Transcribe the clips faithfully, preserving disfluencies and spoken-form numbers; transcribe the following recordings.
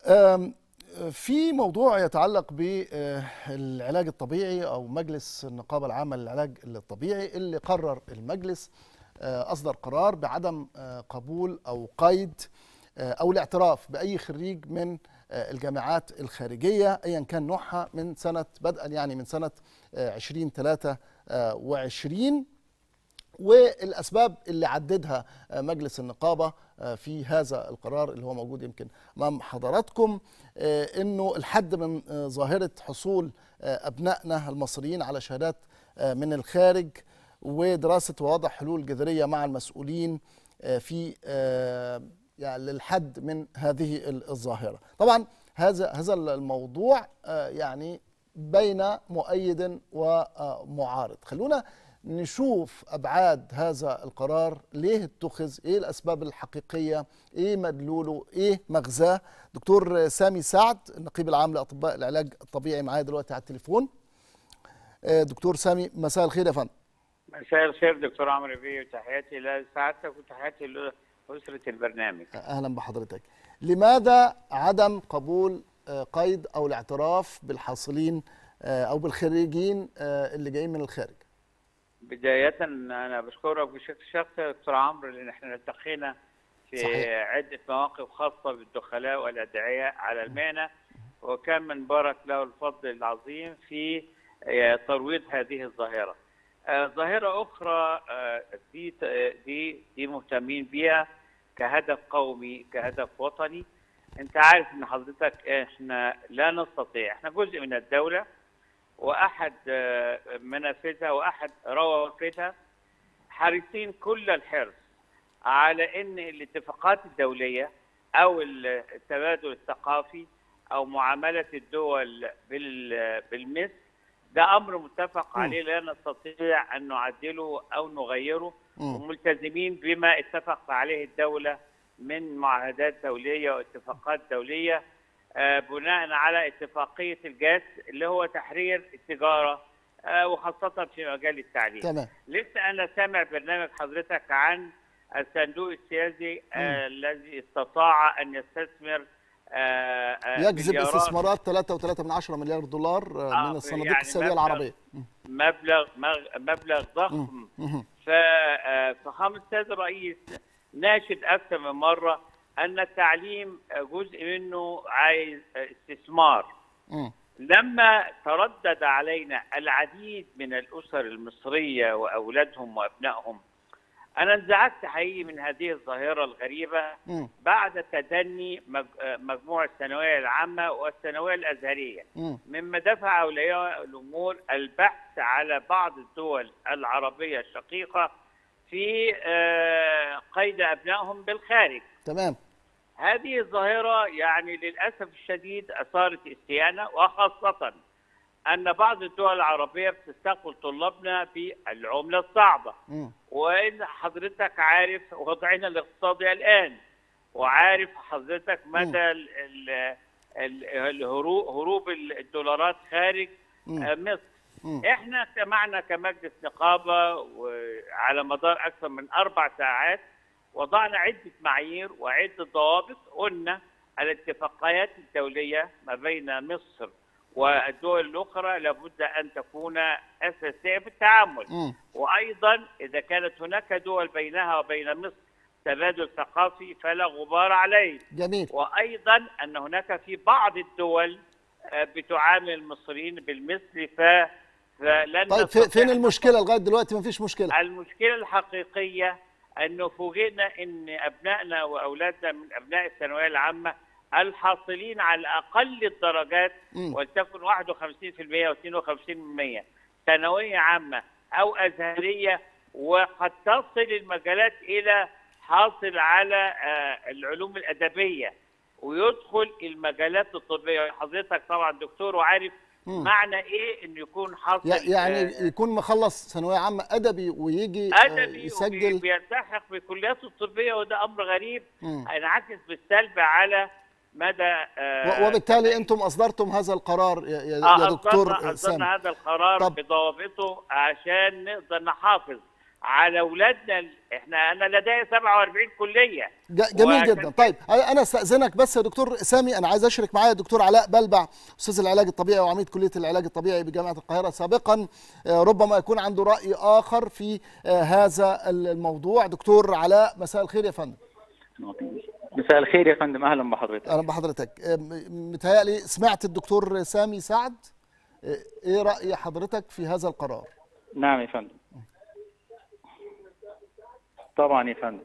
في موضوع يتعلق بالعلاج الطبيعي أو مجلس النقابة العامة للعلاج الطبيعي، اللي قرر المجلس أصدر قرار بعدم قبول أو قيد أو الاعتراف بأي خريج من الجامعات الخارجية أيا كان نوعها من سنة بدءا يعني من سنة ألفين وثلاثة وعشرين. والأسباب اللي عددها مجلس النقابة في هذا القرار اللي هو موجود يمكن أمام حضراتكم، إنه الحد من ظاهرة حصول أبنائنا المصريين على شهادات من الخارج، ودراسة ووضع حلول جذرية مع المسؤولين في يعني للحد من هذه الظاهرة. طبعا هذا هذا الموضوع يعني بين مؤيد ومعارض. خلونا نشوف أبعاد هذا القرار، ليه اتخذ، إيه الأسباب الحقيقية، إيه مدلوله، إيه مغزاه. دكتور سامي سعد النقيب العام لأطباء العلاج الطبيعي معايا دلوقتي على التليفون. دكتور سامي، مساء الخير يا فندم. مساء الخير دكتور عمرو بيه، وتحياتي لسعادتك وتحياتي لأسرة البرنامج. أهلا بحضرتك. لماذا عدم قبول قيد أو الاعتراف بالحاصلين أو بالخريجين اللي جايين من الخارج؟ بداية أنا بشكرك بشكل شخصي دكتور عمرو، لأن احنا التقينا في صحيح. عدة مواقف خاصة بالدخلاء والأدعياء على المهنة، وكان من بارك له الفضل العظيم في ترويض هذه الظاهرة. ظاهرة أخرى دي دي دي مهتمين بها كهدف قومي، كهدف وطني. أنت عارف إن حضرتك احنا لا نستطيع، احنا جزء من الدولة واحد منافذها واحد روافدها، حريصين كل الحرص على ان الاتفاقات الدوليه او التبادل الثقافي او معامله الدول بالمثل ده امر متفق عليه لا نستطيع ان نعدله او نغيره، وملتزمين بما اتفق عليه الدوله من معاهدات دوليه واتفاقات دوليه بناء على اتفاقية الجاس اللي هو تحرير التجارة وخاصة في مجال التعليم. تمام. لسه أنا سامع برنامج حضرتك عن الصندوق السياسي الذي استطاع أن يستثمر يجذب استثمارات ثلاثة وثلاثة من عشرة مليار دولار من الصناديق يعني السيادية العربية. مبلغ مبلغ ضخم. ففخامة السيد الرئيس ناشد أكثر من مرة أن التعليم جزء منه عايز استثمار. م. لما تردد علينا العديد من الأسر المصرية وأولادهم وأبنائهم، أنا انزعجت حقيقي من هذه الظاهرة الغريبة. م. بعد تدني مجموع الثانوية العامة والثانوية الأزهرية، م. مما دفع أولياء الأمور البحث على بعض الدول العربية الشقيقة في قيد أبنائهم بالخارج. تمام. هذه الظاهرة يعني للأسف الشديد أثارت استيانة، وخاصة أن بعض الدول العربية بتستقبل طلابنا بالعملة الصعبة. م. وإن حضرتك عارف وضعنا الاقتصادي الآن، وعارف حضرتك مدى ال ال الهروب هروب الدولارات خارج م. مصر. م. احنا اجتمعنا كمجلس نقابة وعلى مدار أكثر من أربع ساعات وضعنا عدة معايير وعدة ضوابط. قلنا الاتفاقيات الدولية ما بين مصر والدول الأخرى لابد أن تكون أساسية في التعامل. م. وأيضا إذا كانت هناك دول بينها وبين مصر تبادل ثقافي فلا غبار عليه. جميل. وأيضا أن هناك في بعض الدول بتعامل المصريين بالمثل ف فلن طيب فين المشكلة لغاية دلوقتي؟ ما فيش مشكلة. المشكلة الحقيقية أنه فوجئنا أن أبنائنا وأولادنا من أبناء الثانوية العامة الحاصلين على أقل الدرجات ولتكن واحد وخمسين بالمئة و اثنين وخمسين بالمئة ثانوية عامة أو أزهرية، وقد تصل المجالات إلى حاصل على العلوم الأدبية ويدخل المجالات الطبية. حضرتك طبعا دكتور وعارف مم. معنى ايه انه يكون حاصل يعني آه يكون مخلص ثانويه عامه ادبي ويجي أدبي آه يسجل وبيلتحق بالكليات الطبيه، وده امر غريب هينعكس بالسلب على مدى آه وبالتالي انتم اصدرتم هذا القرار يا, يا آه دكتور سامي. اصدرنا هذا القرار بضوابطه عشان نقدر نحافظ على اولادنا. احنا انا لدي سبعة وأربعين كليه. جميل جدا. طيب انا استاذنك بس يا دكتور سامي، انا عايز اشرك معايا الدكتور علاء بلبع، استاذ العلاج الطبيعي وعميد كليه العلاج الطبيعي بجامعه القاهره سابقا، ربما يكون عنده راي اخر في هذا الموضوع. دكتور علاء، مساء الخير يا فندم. مساء الخير يا فندم، اهلا بحضرتك. اهلا بحضرتك. متهيألي سمعت الدكتور سامي سعد، ايه راي حضرتك في هذا القرار؟ نعم يا فندم. طبعا يا فندم.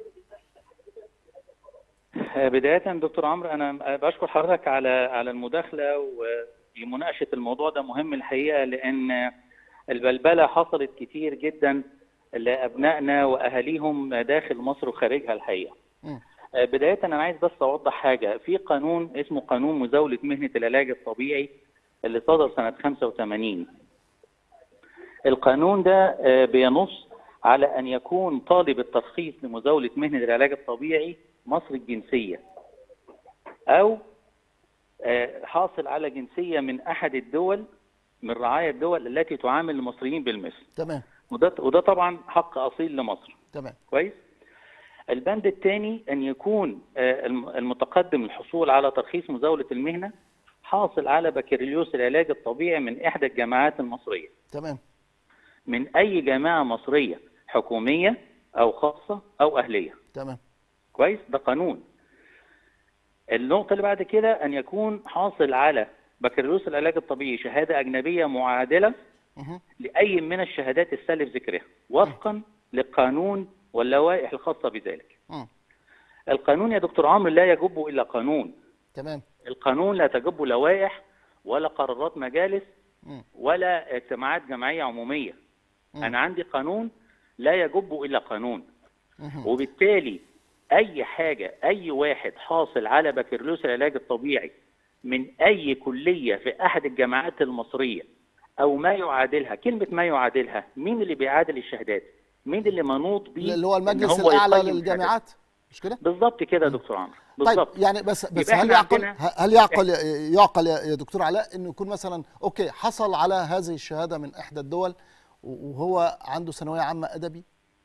بداية دكتور عمرو، أنا بشكر حضرتك على على المداخلة ومناقشة الموضوع ده مهم الحقيقة، لأن البلبلة حصلت كتير جدا لأبنائنا وأهاليهم داخل مصر وخارجها الحقيقة. م. بداية أنا عايز بس أوضح حاجة. في قانون اسمه قانون مزاولة مهنة العلاج الطبيعي اللي صدر سنة خمسة وثمانين. القانون ده بينص على أن يكون طالب الترخيص لمزاولة مهنة العلاج الطبيعي مصري الجنسية، أو حاصل على جنسية من أحد الدول من رعايا الدول التي تعامل المصريين بالمثل. تمام. وده وده طبعا حق أصيل لمصر. تمام. كويس. البند الثاني أن يكون المتقدم للحصول على ترخيص مزاولة المهنة حاصل على بكالوريوس العلاج الطبيعي من إحدى الجامعات المصرية. تمام. من أي جامعة مصرية حكومية أو خاصة أو أهلية. تمام. كويس. ده قانون. النقطة اللي بعد كده أن يكون حاصل على بكالوريوس العلاج الطبيعي شهادة أجنبية معادلة أه. لأي من الشهادات السالف ذكرها وفقا للقانون واللوائح الخاصة بذلك. أه. القانون يا دكتور عمرو لا يجب إلا قانون. تمام. القانون لا تجب لوائح ولا قرارات مجالس أه. ولا اجتماعات جمعية عمومية. أه. أنا عندي قانون لا يجب إلا قانون. أه. وبالتالي أي حاجة، أي واحد حاصل على بكالوريوس العلاج الطبيعي من أي كلية في أحد الجامعات المصرية أو ما يعادلها، كلمة ما يعادلها، مين اللي بيعادل الشهادات؟ مين اللي منوط بيه؟ اللي هو المجلس الأعلى للجامعات، مش كده؟ بالظبط كده يا دكتور عمرو. بالظبط. طيب يعني بس بس هل يعقل هل يعقل يعقل يا دكتور علاء انه يكون مثلا اوكي حصل على هذه الشهادة من إحدى الدول وهو عنده ثانوية عامة أدبي؟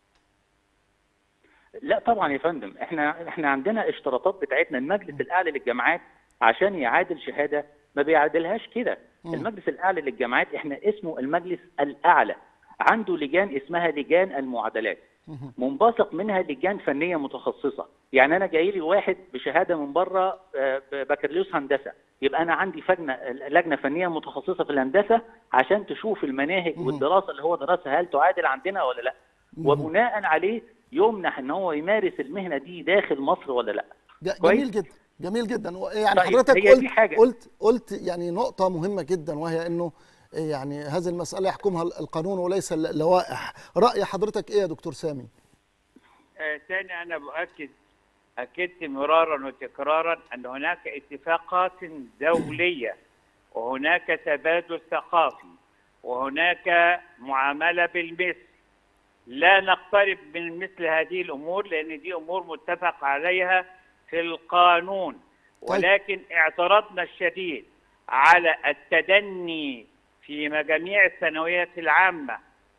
لا طبعا يا فندم، احنا احنا عندنا اشتراطات بتاعتنا. المجلس الاعلى للجامعات عشان يعادل شهاده ما بيعادلهاش كده. المجلس الاعلى للجامعات احنا اسمه المجلس الاعلى، عنده لجان اسمها لجان المعادلات، منبثق منها لجان فنيه متخصصه. يعني انا جاي لي واحد بشهاده من بره بكالوريوس هندسه، يبقى انا عندي فجنه لجنه فنيه متخصصه في الهندسه عشان تشوف المناهج والدراسه اللي هو درسها هل تعادل عندنا ولا لا، وبناء عليه يمنح ان هو يمارس المهنه دي داخل مصر ولا لا. جميل جدا، جميل جدا. يعني طيب حضرتك قلت قلت قلت يعني نقطه مهمه جدا، وهي انه يعني هذه المساله يحكمها القانون وليس اللوائح. راي حضرتك ايه يا دكتور سامي؟ آه ثاني انا باكد اكدت مرارا وتكرارا ان هناك اتفاقات دوليه وهناك تبادل ثقافي وهناك معامله بالمثل. لا نقترب من مثل هذه الأمور لأن دي أمور متفق عليها في القانون. ولكن اعتراضنا الشديد على التدني في مجاميع الثانوية العامة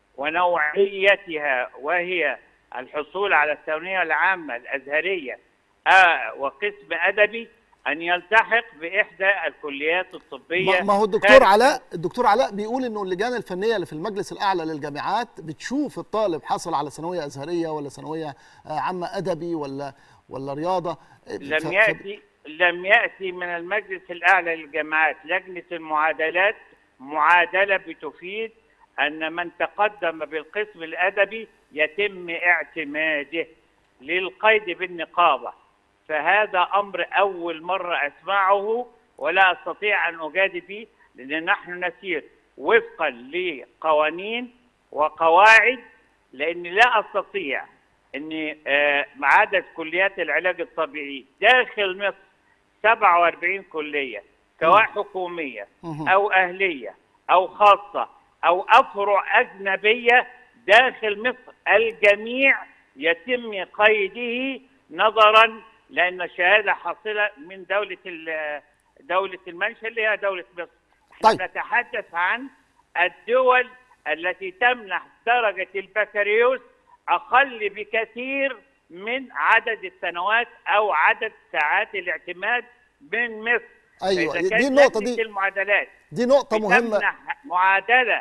ونوعيتها، وهي الحصول على الثانوية العامة الأزهرية آه وقسم أدبي أن يلتحق بإحدى الكليات الطبية. ما هو الدكتور علاء الدكتور علاء بيقول إنه اللجان الفنية اللي في المجلس الأعلى للجامعات بتشوف الطالب حصل على ثانوية أزهرية ولا ثانوية عامة أدبي ولا ولا رياضة. لم ف... يأتي لم يأتي من المجلس الأعلى للجامعات لجنة المعادلات معادلة بتفيد أن من تقدم بالقسم الأدبي يتم اعتماده للقيد بالنقابة. فهذا أمر أول مرة أسمعه ولا أستطيع أن أجادل به، لأن نحن نسير وفقا لقوانين وقواعد. لأني لا أستطيع أن عدد كليات العلاج الطبيعي داخل مصر سبعة وأربعين كلية سواء حكومية أو أهلية أو خاصة أو أفرع أجنبية داخل مصر، الجميع يتم قيده نظرا لأن الشهادة حاصلة من دولة دولة المنشأ اللي هي دولة مصر. طيب. نتحدث عن الدول التي تمنح درجة البكالوريوس اقل بكثير من عدد السنوات او عدد ساعات الاعتماد من مصر. ايوه دي النقطه دي المعادلات دي نقطه مهمه. معادله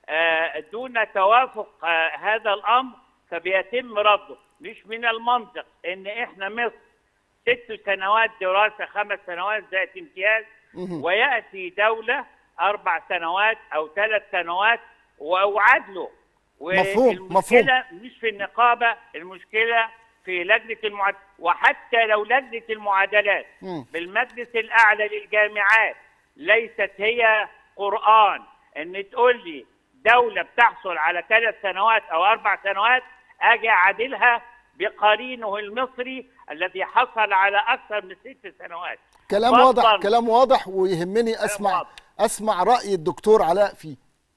دون توافق هذا الامر فبيتم رفضه. مش من المنطق ان احنا مصر ست سنوات دراسه، خمس سنوات زائد امتياز، وياتي دوله اربع سنوات او ثلاث سنوات وعدله. مفهوم مفهوم. مش في النقابه، المشكله في لجنه المعادلات. وحتى لو لجنه المعادلات م. بالمجلس الاعلى للجامعات ليست هي قرآن ان تقول لي دوله بتحصل على ثلاث سنوات او اربع سنوات اجي اعادلها بقرينه المصري الذي حصل على اكثر من ست سنوات. كلام واضح، كلام واضح، ويهمني اسمع واضح. اسمع راي الدكتور علاء فيه.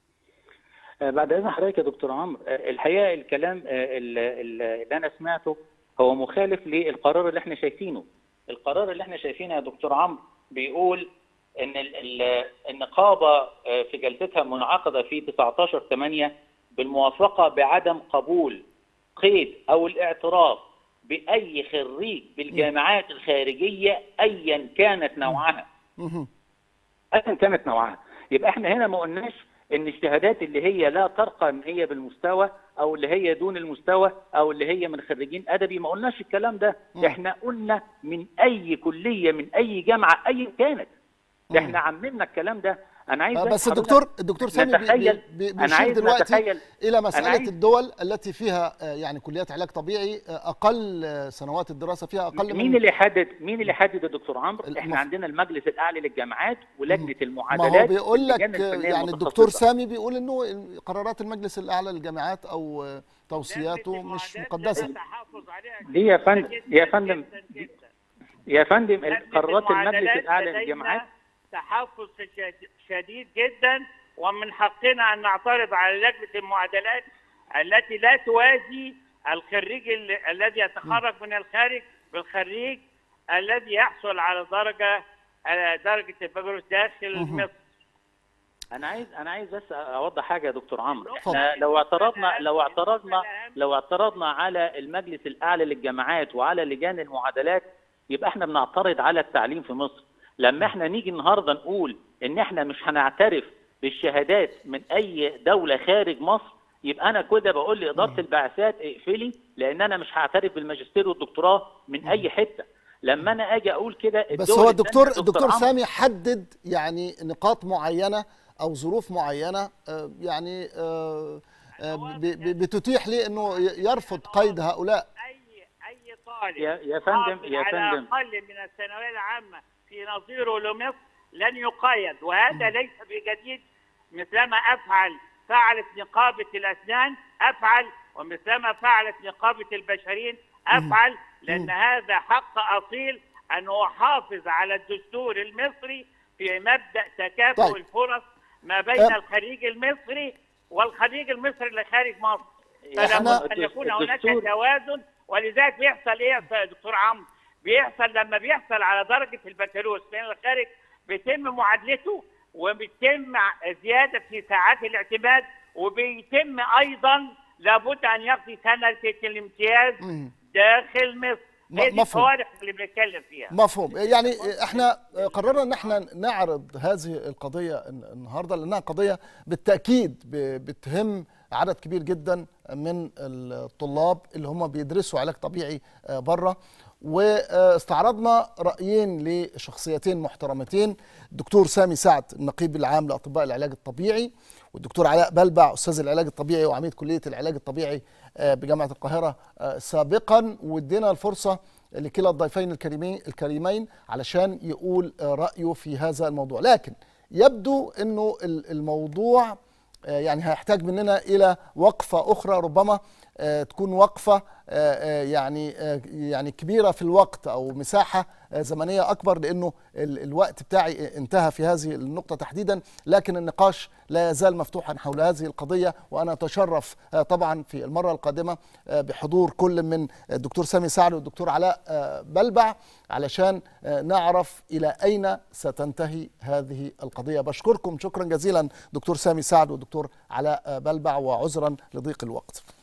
بعد اذن حضرتك يا دكتور عمرو، الحقيقه الكلام اللي انا سمعته هو مخالف للقرار اللي احنا شايفينه. القرار اللي احنا شايفينه يا دكتور عمرو بيقول ان النقابه في جلستها المنعقده في تسعة عشر ثمانية بالموافقه بعدم قبول قيد او الاعتراف باي خريج بالجامعات الخارجيه ايا كانت نوعها. ايا كانت نوعها. يبقى احنا هنا ما قلناش ان الشهادات اللي هي لا ترقى ان هي بالمستوى او اللي هي دون المستوى او اللي هي من خريجين ادبي، ما قلناش الكلام ده. احنا قلنا من اي كليه من اي جامعه ايا كانت. احنا عممنا الكلام ده. انا عايز بس الدكتور الدكتور سامي بيشير دلوقتي الى مساله الدول التي فيها يعني كليات علاج طبيعي اقل سنوات الدراسه فيها اقل. مين من اللي حدد مين اللي حدد يا دكتور عمرو؟ احنا المف... عندنا المجلس الاعلى للجامعات ولجنه المعادلات. ما هو بيقول لك يعني الدكتور سامي بيقول انه قرارات المجلس الاعلى للجامعات او توصياته مش مقدسه. دي يا فندم يا فندم يا فندم قرارات المجلس الاعلى للجامعات تحفظ شديد جدا، ومن حقنا ان نعترض على لجنه المعادلات التي لا توازي الخريج الذي يتخرج من الخارج بالخريج الذي يحصل على درجه على درجه البكالوريوس داخل مصر. انا عايز انا عايز بس اوضح حاجه يا دكتور عمرو. احنا لو اعترضنا لو اعترضنا لو اعترضنا على المجلس الاعلى للجامعات وعلى لجان المعادلات يبقى احنا بنعترض على التعليم في مصر. لما احنا نيجي النهارده نقول ان احنا مش هنعترف بالشهادات من اي دوله خارج مصر، يبقى انا كده بقول لاداره البعثات اقفلي، لان انا مش هعترف بالماجستير والدكتوراه من اي حته. لما انا اجي اقول كده بس هو الدكتور الدكتور سامي حدد يعني نقاط معينه او ظروف معينه يعني بتتيح لي انه يرفض قيد هؤلاء. اي اي طالب يا يا فندم يا فندم على اقل من الثانويه العامه في نظيره لمصر لن يقيد، وهذا ليس بجديد. مثلما افعل فعلت نقابه الاسنان افعل، ومثلما فعلت نقابه البشرين افعل، لان هذا حق اصيل ان احافظ على الدستور المصري في مبدا تكافؤ طيب. الفرص ما بين أه. الخريج المصري والخريج المصري اللي خارج مصر. فلابد ان يكون هناك توازن، ولذلك بيحصل ايه يا دكتور عمرو؟ بيحصل لما بيحصل على درجه البكالوريوس من الخارج بيتم معادلته، وبيتم زياده في ساعات الاعتماد، وبيتم ايضا لابد ان يقضي سنه الامتياز داخل مصر. هي دي الفوارق اللي بنتكلم فيها. مفهوم. يعني احنا قررنا ان احنا نعرض هذه القضيه النهارده لانها قضيه بالتاكيد بتهم عدد كبير جدا من الطلاب اللي هم بيدرسوا علاج طبيعي بره، واستعرضنا رايين لشخصيتين محترمتين، الدكتور سامي سعد النقيب العام لاطباء العلاج الطبيعي، والدكتور علاء بلبع استاذ العلاج الطبيعي وعميد كليه العلاج الطبيعي بجامعه القاهره سابقا، وادينا الفرصه لكلا الضيفين الكريمين الكريمين علشان يقول رايه في هذا الموضوع. لكن يبدو انه الموضوع يعني هيحتاج مننا الى وقفه اخرى، ربما تكون وقفه يعني يعني كبيره في الوقت او مساحه زمنيه اكبر، لانه الوقت بتاعي انتهى في هذه النقطه تحديدا، لكن النقاش لا يزال مفتوحا حول هذه القضيه، وانا اتشرف طبعا في المره القادمه بحضور كل من الدكتور سامي سعد والدكتور علاء بلبع علشان نعرف الى اين ستنتهي هذه القضيه. بشكركم شكرا جزيلا دكتور سامي سعد والدكتور علاء بلبع، وعذرا لضيق الوقت.